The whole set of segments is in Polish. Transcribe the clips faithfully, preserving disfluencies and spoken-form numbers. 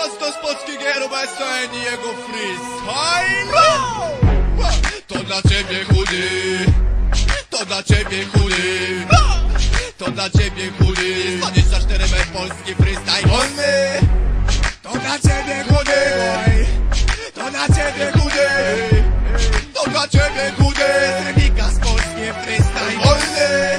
Prosto z polskiego B S N i jego freestyle. To dla ciebie chudy, to dla ciebie chudy, to dla ciebie chudy. dwadzieścia cztery B polski freestyle wolny. To dla ciebie chudy, to dla ciebie chudy, to dla ciebie chudy. Remika z polskie freestyle wolny.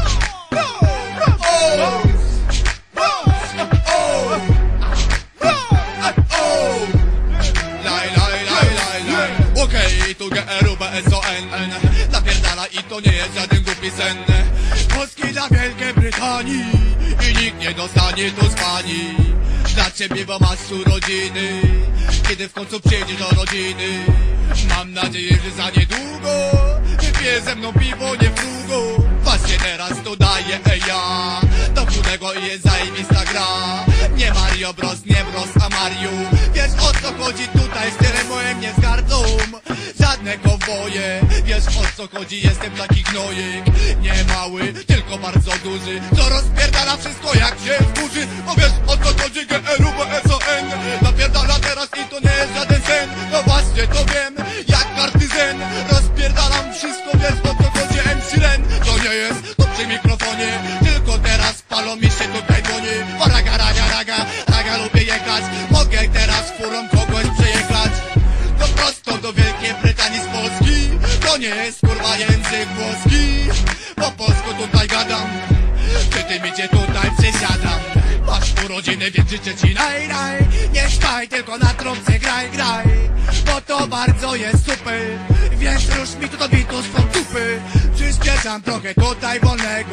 Okej, tu G R U B S O N napierdala i to nie jest żaden głupi sen. Polski dla Wielkiej Brytanii i nikt nie dostanie tu z pani. Dla ciebie, bo masz urodziny, kiedy w końcu przyjdziesz do rodziny. Mam nadzieję, że za niedługo wypije ze mną piwo, nie frugo. Właśnie teraz to daję, ej ja, do chudego i jest zajebista gra. Nie Mario Bros, nie Bros, a Mario. Wiesz o co chodzi tutaj, z tyle moim nie zgardzą żadne kowboje. Wiesz o co chodzi, jestem taki gnojek. Nie mały, tylko bardzo duży, co rozpierdala wszystko jak się wkurzy. Bo wiesz o co chodzi, G R U B S O N napierdala teraz i to nie jest żaden sen. No właśnie to wiem, jak kartyzen rozpierdalam wszystko, wiesz o co chodzi, M C Ren. To nie jest to przy mikrofonie, tylko teraz palą mi się tutaj dłonie. O raga, raga, raga, raga lubię jechać. Mogę teraz furą kogoś przejechać. To prosto do Wielkiej Brytanii z Polski. To nie jest kurwa język włoski. Po polsku tutaj gadam, przy tym idzie tutaj przesiadam. Masz urodziny, więc życzę ci naj, naj. Nie śpaj, tylko na trąbce graj, graj. Bo to bardzo jest super, więc rusz mi tu do bitu swą dupy. Przyspieszam trochę tutaj wolnego,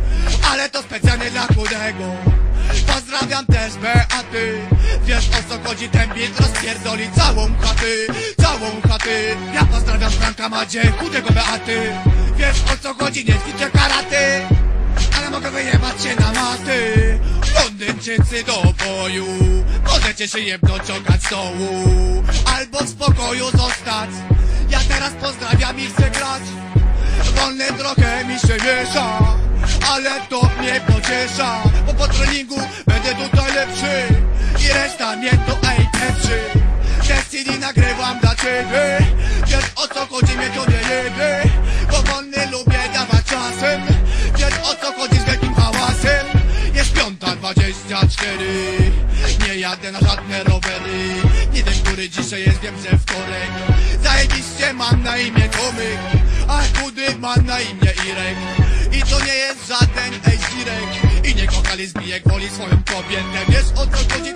ale to specjalnie dla chudego. Pozdrawiam też Beaty. Wiesz o co chodzi, ten beat rozpierdoli całą chaty, całą chaty. Ja pozdrawiam Franka Madzie, chudego Beaty. Wiesz o co chodzi, nie ćwiczę karaty, ale mogę wyjebać się na maty. Londyńczycy do boju, możecie się jebnąć o stołu, albo w spokoju zostać. Ja teraz pozdrawiam i chcę grać. Wolne trochę mi się miesza, ale to mnie pociesza, bo po treningu będę tutaj lepszy i reszta mnie to ej peprzy. Destiny nagrywam dla ciebie. Wiesz o co chodzi, mnie to nie jebie, bo wolny lubię dawać czasem. Wiesz o co chodzi z wielkim hałasem. Jest piąta dwadzieścia cztery, nie jadę na żadne rowery. Nie wiem, który dzisiaj jest, wiem, że wtorek. Zajebiście mam na imię Tomek, a chudy ma na imię Irek. I to nie jest żaden ej zirek, i nie kocha lesbijek, woli swoją kobietę. Wiesz o co chodzi,